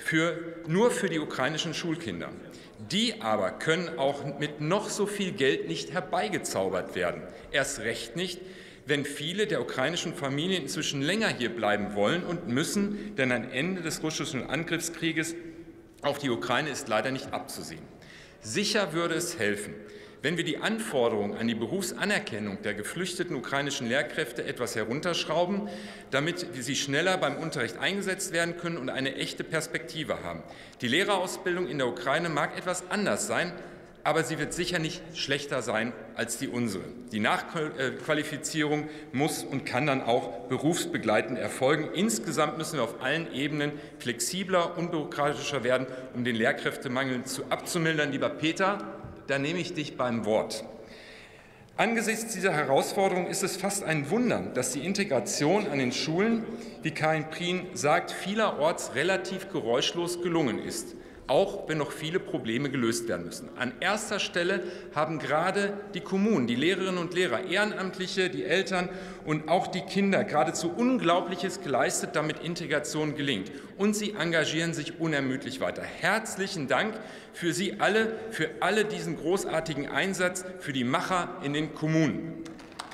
nur für die ukrainischen Schulkinder. Die aber können auch mit noch so viel Geld nicht herbeigezaubert werden. Erst recht nicht, wenn viele der ukrainischen Familien inzwischen länger hier bleiben wollen und müssen, denn ein Ende des russischen Angriffskrieges auf die Ukraine ist leider nicht abzusehen. Sicher würde es helfen, wenn wir die Anforderungen an die Berufsanerkennung der geflüchteten ukrainischen Lehrkräfte etwas herunterschrauben, damit sie schneller beim Unterricht eingesetzt werden können und eine echte Perspektive haben. Die Lehrerausbildung in der Ukraine mag etwas anders sein, aber sie wird sicher nicht schlechter sein als die unsere. Die Nachqualifizierung muss und kann dann auch berufsbegleitend erfolgen. Insgesamt müssen wir auf allen Ebenen flexibler, unbürokratischer werden, um den Lehrkräftemangel abzumildern. Lieber Peter, da nehme ich dich beim Wort. Angesichts dieser Herausforderung ist es fast ein Wunder, dass die Integration an den Schulen, wie Karin Prien sagt, vielerorts relativ geräuschlos gelungen ist, auch wenn noch viele Probleme gelöst werden müssen. An erster Stelle haben gerade die Kommunen, die Lehrerinnen und Lehrer, Ehrenamtliche, die Eltern und auch die Kinder geradezu Unglaubliches geleistet, damit Integration gelingt. Und sie engagieren sich unermüdlich weiter. Herzlichen Dank für Sie alle, für alle diesen großartigen Einsatz, für die Macher in den Kommunen.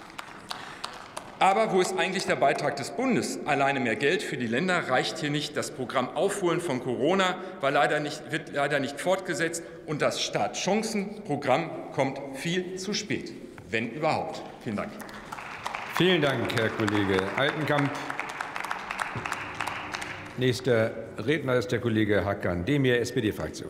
Aber wo ist eigentlich der Beitrag des Bundes? Alleine mehr Geld für die Länder reicht hier nicht. Das Programm Aufholen von Corona wird leider nicht fortgesetzt. Und das Startchancenprogramm kommt viel zu spät, wenn überhaupt. Vielen Dank. Vielen Dank, Herr Kollege Altenkamp. Nächster Redner ist der Kollege Hakan Demir, SPD-Fraktion.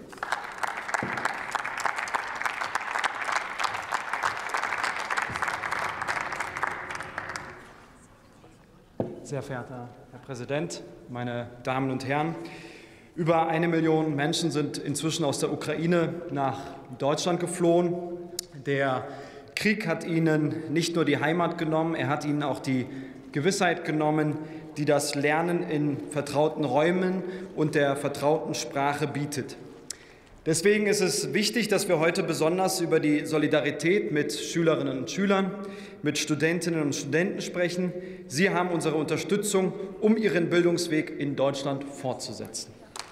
Sehr verehrter Herr Präsident, meine Damen und Herren! Über 1 Million Menschen sind inzwischen aus der Ukraine nach Deutschland geflohen. Der Krieg hat ihnen nicht nur die Heimat genommen, er hat ihnen auch die Gewissheit genommen, die das Lernen in vertrauten Räumen und der vertrauten Sprache bietet. Deswegen ist es wichtig, dass wir heute besonders über die Solidarität mit Schülerinnen und Schülern, mit Studentinnen und Studenten sprechen. Sie haben unsere Unterstützung, um ihren Bildungsweg in Deutschland fortzusetzen.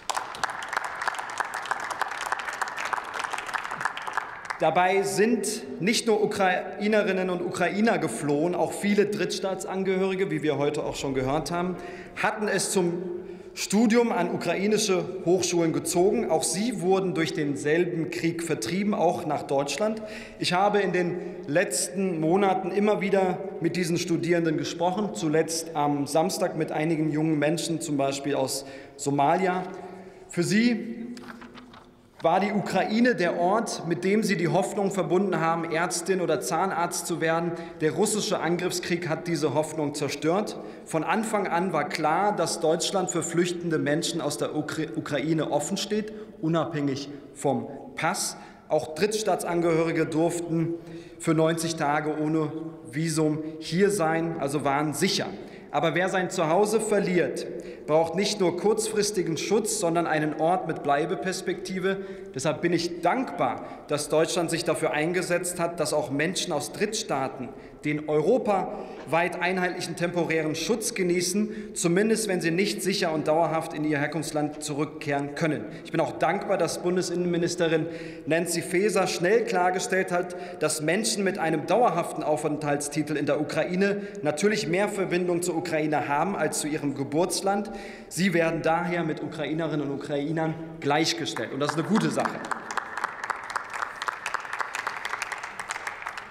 Dabei sind nicht nur Ukrainerinnen und Ukrainer geflohen, auch viele Drittstaatsangehörige, wie wir heute auch schon gehört haben, hatten es zum Studium an ukrainische Hochschulen gezogen. Auch sie wurden durch denselben Krieg vertrieben, auch nach Deutschland. Ich habe in den letzten Monaten immer wieder mit diesen Studierenden gesprochen, zuletzt am Samstag mit einigen jungen Menschen, zum Beispiel aus Somalia. Für sie war die Ukraine der Ort, mit dem sie die Hoffnung verbunden haben, Ärztin oder Zahnarzt zu werden. Der russische Angriffskrieg hat diese Hoffnung zerstört. Von Anfang an war klar, dass Deutschland für flüchtende Menschen aus der Ukraine offen steht, unabhängig vom Pass. Auch Drittstaatsangehörige durften für 90 Tage ohne Visum hier sein, also waren sicher. Aber wer sein Zuhause verliert, braucht nicht nur kurzfristigen Schutz, sondern einen Ort mit Bleibeperspektive. Deshalb bin ich dankbar, dass Deutschland sich dafür eingesetzt hat, dass auch Menschen aus Drittstaaten den europaweit einheitlichen temporären Schutz genießen, zumindest wenn sie nicht sicher und dauerhaft in ihr Herkunftsland zurückkehren können. Ich bin auch dankbar, dass Bundesinnenministerin Nancy Faeser schnell klargestellt hat, dass Menschen mit einem dauerhaften Aufenthaltstitel in der Ukraine natürlich mehr Verbindung zur Ukraine haben als zu ihrem Geburtsland. Sie werden daher mit Ukrainerinnen und Ukrainern gleichgestellt. Und das ist eine gute Sache.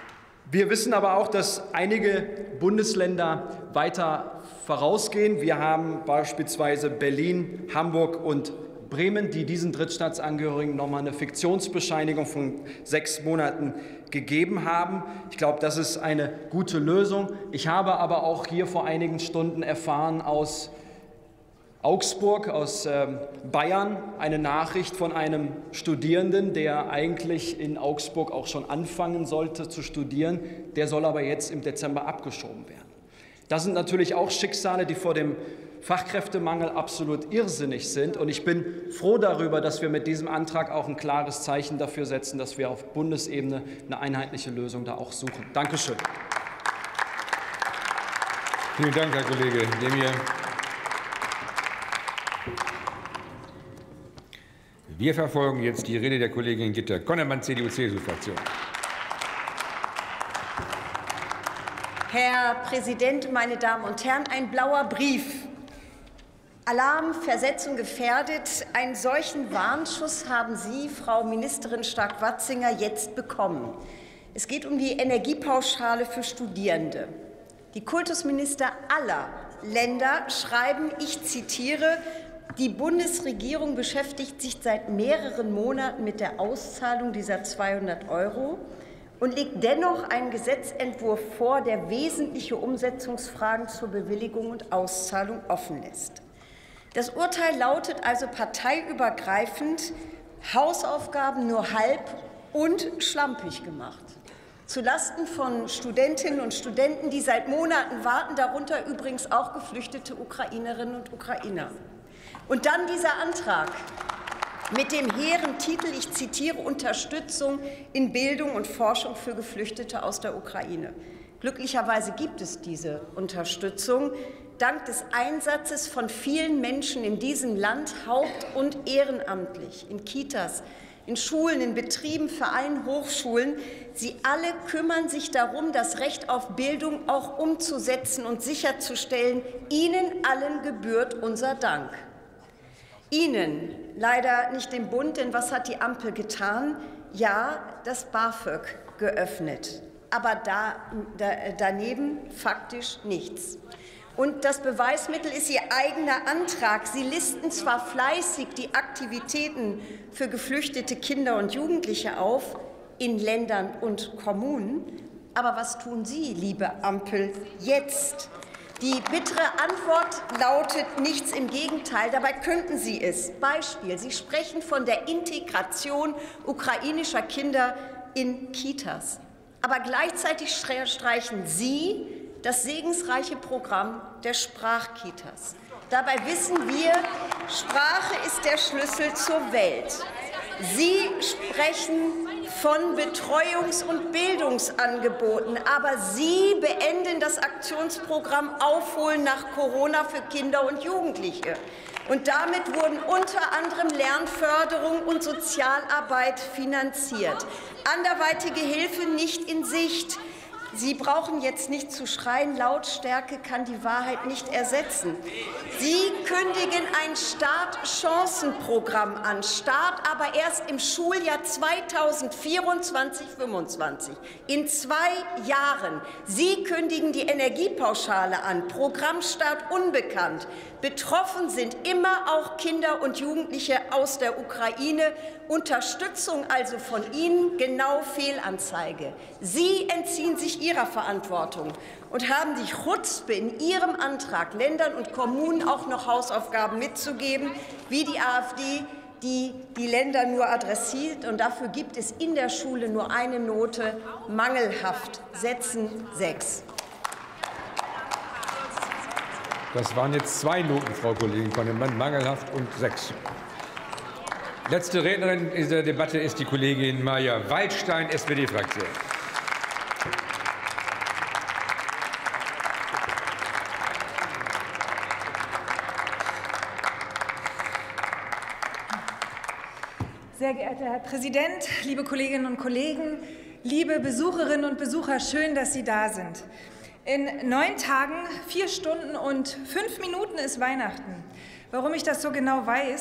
Wir wissen aber auch, dass einige Bundesländer weiter vorausgehen. Wir haben beispielsweise Berlin, Hamburg und Bremen, die diesen Drittstaatsangehörigen nochmal eine Fiktionsbescheinigung von 6 Monaten gegeben haben. Ich glaube, das ist eine gute Lösung. Ich habe aber auch hier vor einigen Stunden erfahren aus Augsburg, aus Bayern, eine Nachricht von einem Studierenden, der eigentlich in Augsburg auch schon anfangen sollte zu studieren. Der soll aber jetzt im Dezember abgeschoben werden. Das sind natürlich auch Schicksale, die vor dem Fachkräftemangel absolut irrsinnig sind. Und ich bin froh darüber, dass wir mit diesem Antrag auch ein klares Zeichen dafür setzen, dass wir auf Bundesebene eine einheitliche Lösung da auch suchen. Dankeschön. Vielen Dank, Herr Kollege Demir. Wir verfolgen jetzt die Rede der Kollegin Gitta Konnermann, CDU-CSU-Fraktion. Herr Präsident, meine Damen und Herren! Ein blauer Brief. Alarm, Versetzung gefährdet. Einen solchen Warnschuss haben Sie, Frau Ministerin Stark-Watzinger, jetzt bekommen. Es geht um die Energiepauschale für Studierende. Die Kultusminister aller Länder schreiben, ich zitiere, die Bundesregierung beschäftigt sich seit mehreren Monaten mit der Auszahlung dieser 200 € und legt dennoch einen Gesetzentwurf vor, der wesentliche Umsetzungsfragen zur Bewilligung und Auszahlung offen lässt. Das Urteil lautet also parteiübergreifend, Hausaufgaben nur halb und schlampig gemacht. Zulasten von Studentinnen und Studenten, die seit Monaten warten, darunter übrigens auch geflüchtete Ukrainerinnen und Ukrainer. Und dann dieser Antrag mit dem hehren Titel, ich zitiere, Unterstützung in Bildung und Forschung für Geflüchtete aus der Ukraine. Glücklicherweise gibt es diese Unterstützung dank des Einsatzes von vielen Menschen in diesem Land, haupt- und ehrenamtlich, in Kitas, in Schulen, in Betrieben, Vereinen, Hochschulen. Sie alle kümmern sich darum, das Recht auf Bildung auch umzusetzen und sicherzustellen. Ihnen allen gebührt unser Dank. Ihnen, leider nicht dem Bund, denn was hat die Ampel getan? Ja, das BAföG geöffnet, aber daneben faktisch nichts. Und das Beweismittel ist Ihr eigener Antrag. Sie listen zwar fleißig die Aktivitäten für geflüchtete Kinder und Jugendliche auf in Ländern und Kommunen, aber was tun Sie, liebe Ampel, jetzt? Die bittere Antwort lautet nichts, im Gegenteil. Dabei könnten Sie es. Beispiel: Sie sprechen von der Integration ukrainischer Kinder in Kitas. Aber gleichzeitig streichen Sie das segensreiche Programm der Sprachkitas. Dabei wissen wir, Sprache ist der Schlüssel zur Welt. Sie sprechen von Betreuungs- und Bildungsangeboten, aber Sie beenden das Aktionsprogramm Aufholen nach Corona für Kinder und Jugendliche. Und damit wurden unter anderem Lernförderung und Sozialarbeit finanziert. Anderweitige Hilfe nicht in Sicht. Sie brauchen jetzt nicht zu schreien, Lautstärke kann die Wahrheit nicht ersetzen. Sie kündigen ein Startchancenprogramm an, Start aber erst im Schuljahr 2024/25, in 2 Jahren. Sie kündigen die Energiepauschale an, Programmstart unbekannt. Betroffen sind immer auch Kinder und Jugendliche aus der Ukraine. Unterstützung also von Ihnen, genau Fehlanzeige. Sie entziehen sich Ihrer Verantwortung und haben die Chutzpe, in Ihrem Antrag Ländern und Kommunen auch noch Hausaufgaben mitzugeben, wie die AfD, die die Länder nur adressiert. Und dafür gibt es in der Schule nur eine Note, mangelhaft, Sätzen 6. Das waren jetzt 2 Noten, Frau Kollegin Konnermann, mangelhaft und 6. Letzte Rednerin in dieser Debatte ist die Kollegin Maja Waldstein, SPD-Fraktion. Sehr geehrter Herr Präsident, liebe Kolleginnen und Kollegen, liebe Besucherinnen und Besucher, schön, dass Sie da sind. In 9 Tagen, 4 Stunden und 5 Minuten ist Weihnachten. Warum ich das so genau weiß?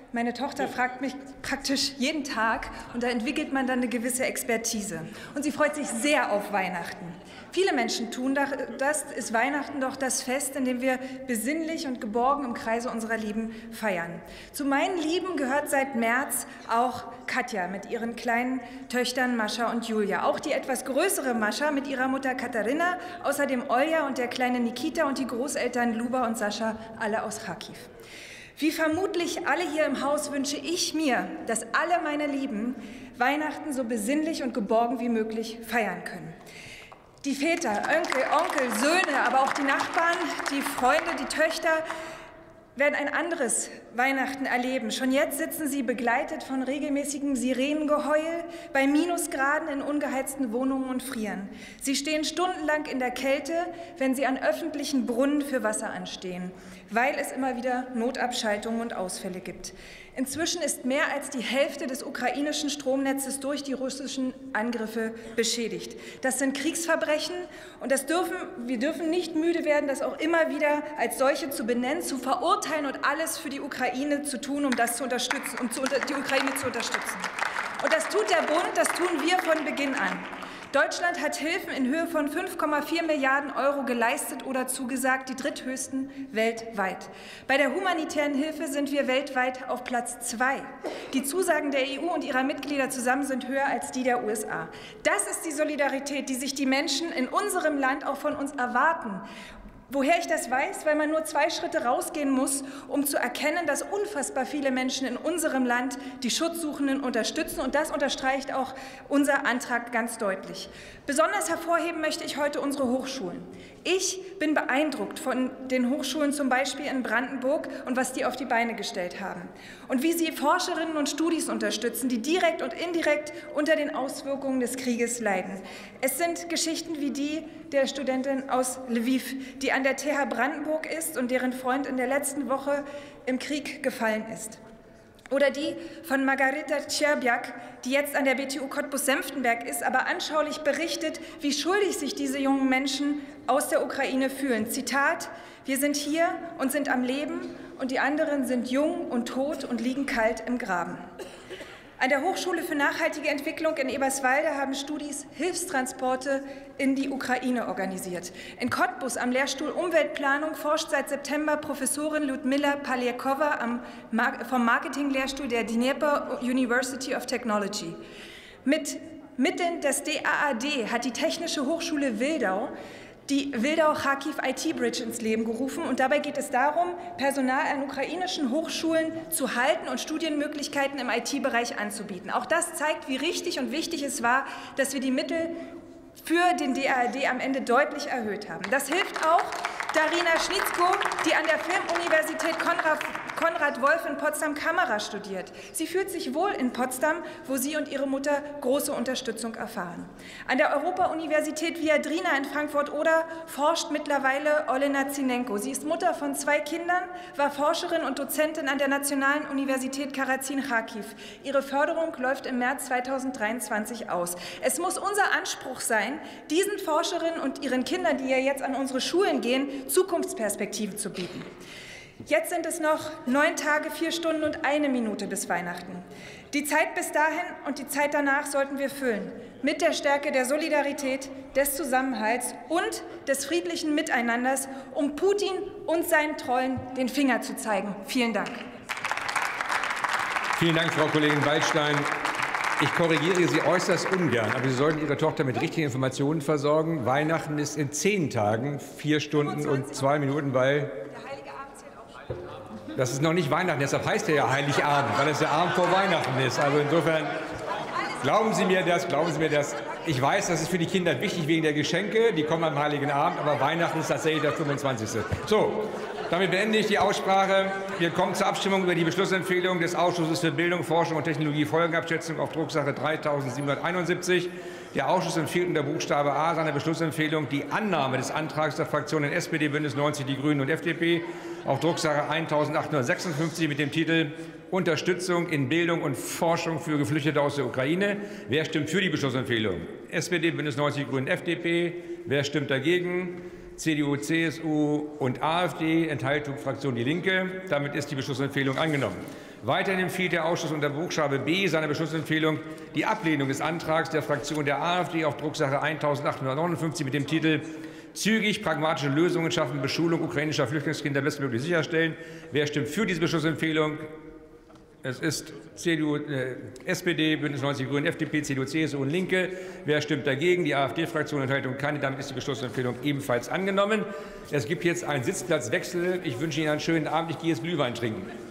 Meine Tochter fragt mich praktisch jeden Tag und da entwickelt man dann eine gewisse Expertise. Und sie freut sich sehr auf Weihnachten. Viele Menschen tun das, ist Weihnachten doch das Fest, in dem wir besinnlich und geborgen im Kreise unserer Lieben feiern. Zu meinen Lieben gehört seit März auch Katja mit ihren kleinen Töchtern Mascha und Julia. Auch die etwas größere Mascha mit ihrer Mutter Katharina, außerdem Olja und der kleine Nikita und die Großeltern Luba und Sascha, alle aus Kharkiv. Wie vermutlich alle hier im Haus wünsche ich mir, dass alle meine Lieben Weihnachten so besinnlich und geborgen wie möglich feiern können. Die Väter, Onkel, Söhne, aber auch die Nachbarn, die Freunde, die Töchter werden ein anderes Weihnachten erleben. Schon jetzt sitzen sie begleitet von regelmäßigem Sirenengeheul bei Minusgraden in ungeheizten Wohnungen und frieren. Sie stehen stundenlang in der Kälte, wenn sie an öffentlichen Brunnen für Wasser anstehen, weil es immer wieder Notabschaltungen und Ausfälle gibt. Inzwischen ist mehr als die Hälfte des ukrainischen Stromnetzes durch die russischen Angriffe beschädigt. Das sind Kriegsverbrechen und wir dürfen nicht müde werden, das auch immer wieder als solche zu benennen, zu verurteilen und alles für die Ukraine zu tun, um das zu unterstützen, die Ukraine zu unterstützen. Und das tut der Bund, das tun wir von Beginn an. Deutschland hat Hilfen in Höhe von 5,4 Milliarden € geleistet oder zugesagt, die dritthöchsten weltweit. Bei der humanitären Hilfe sind wir weltweit auf Platz 2. Die Zusagen der EU und ihrer Mitglieder zusammen sind höher als die der USA. Das ist die Solidarität, die sich die Menschen in unserem Land auch von uns erwarten. Woher ich das weiß? Weil man nur 2 Schritte rausgehen muss, um zu erkennen, dass unfassbar viele Menschen in unserem Land die Schutzsuchenden unterstützen. Und das unterstreicht auch unser Antrag ganz deutlich. Besonders hervorheben möchte ich heute unsere Hochschulen. Ich bin beeindruckt von den Hochschulen zum Beispiel in Brandenburg und was die auf die Beine gestellt haben. Und wie sie Forscherinnen und Studis unterstützen, die direkt und indirekt unter den Auswirkungen des Krieges leiden. Es sind Geschichten wie die der Studentin aus Lviv, die an der TH Brandenburg ist und deren Freund in der letzten Woche im Krieg gefallen ist. Oder die von Margarita Czerbiak, die jetzt an der BTU Cottbus-Senftenberg ist, aber anschaulich berichtet, wie schuldig sich diese jungen Menschen aus der Ukraine fühlen. Zitat: Wir sind hier und sind am Leben und die anderen sind jung und tot und liegen kalt im Graben. An der Hochschule für nachhaltige Entwicklung in Eberswalde haben Studis Hilfstransporte in die Ukraine organisiert. In Cottbus am Lehrstuhl Umweltplanung forscht seit September Professorin Ludmila Paljakowa vom Marketinglehrstuhl der Dnieper University of Technology. Mit Mitteln des DAAD hat die Technische Hochschule Wildau die Wildau-Kharkiv IT-Bridge ins Leben gerufen. Und dabei geht es darum, Personal an ukrainischen Hochschulen zu halten und Studienmöglichkeiten im IT-Bereich anzubieten. Auch das zeigt, wie richtig und wichtig es war, dass wir die Mittel für den DAAD am Ende deutlich erhöht haben. Das hilft auch Darina Schnitzko, die an der Filmuniversität Konrad Wolf in Potsdam Kamera studiert. Sie fühlt sich wohl in Potsdam, wo sie und ihre Mutter große Unterstützung erfahren. An der Europa-Universität Viadrina in Frankfurt-Oder forscht mittlerweile Olena Zinenko. Sie ist Mutter von 2 Kindern, war Forscherin und Dozentin an der Nationalen Universität Karatsin-Kharkiv. Ihre Förderung läuft im März 2023 aus. Es muss unser Anspruch sein, diesen Forscherinnen und ihren Kindern, die ja jetzt an unsere Schulen gehen, Zukunftsperspektive zu bieten. Jetzt sind es noch 9 Tage, 4 Stunden und 1 Minute bis Weihnachten. Die Zeit bis dahin und die Zeit danach sollten wir füllen mit der Stärke der Solidarität, des Zusammenhalts und des friedlichen Miteinanders, um Putin und seinen Trollen den Finger zu zeigen. Vielen Dank. Vielen Dank, Frau Kollegin Waldstein. Ich korrigiere Sie äußerst ungern, aber Sie sollten Ihre Tochter mit richtigen Informationen versorgen. Weihnachten ist in 10 Tagen, 4 Stunden und 2 Minuten, weil das ist noch nicht Weihnachten, deshalb heißt er ja Heiligabend, weil es der Abend vor Weihnachten ist. Also insofern, glauben Sie mir das, glauben Sie mir das. Ich weiß, das ist für die Kinder wichtig wegen der Geschenke, die kommen am Heiligen Abend, aber Weihnachten ist tatsächlich der 25. So, damit beende ich die Aussprache. Wir kommen zur Abstimmung über die Beschlussempfehlung des Ausschusses für Bildung, Forschung und Technologie Folgenabschätzung auf Drucksache 3771. Der Ausschuss empfiehlt unter Buchstabe A seiner Beschlussempfehlung die Annahme des Antrags der Fraktionen SPD, Bündnis 90, die Grünen und FDP auf Drucksache 1856 mit dem Titel Unterstützung in Bildung und Forschung für Geflüchtete aus der Ukraine. Wer stimmt für die Beschlussempfehlung? SPD, Bündnis 90, die Grünen, FDP. Wer stimmt dagegen? CDU, CSU und AfD. Enthaltung Fraktion Die Linke. Damit ist die Beschlussempfehlung angenommen. Weiterhin empfiehlt der Ausschuss unter Buchstabe B seiner Beschlussempfehlung die Ablehnung des Antrags der Fraktion der AfD auf Drucksache 1859 mit dem Titel Zügig pragmatische Lösungen schaffen, Beschulung ukrainischer Flüchtlingskinder bestmöglich sicherstellen. Wer stimmt für diese Beschlussempfehlung? Es ist CDU, SPD, Bündnis 90 Die Grünen, FDP, CDU, CSU und Linke. Wer stimmt dagegen? Die AfD-Fraktion enthält keine. Damit ist die Beschlussempfehlung ebenfalls angenommen. Es gibt jetzt einen Sitzplatzwechsel. Ich wünsche Ihnen einen schönen Abend. Ich gehe jetzt Glühwein trinken.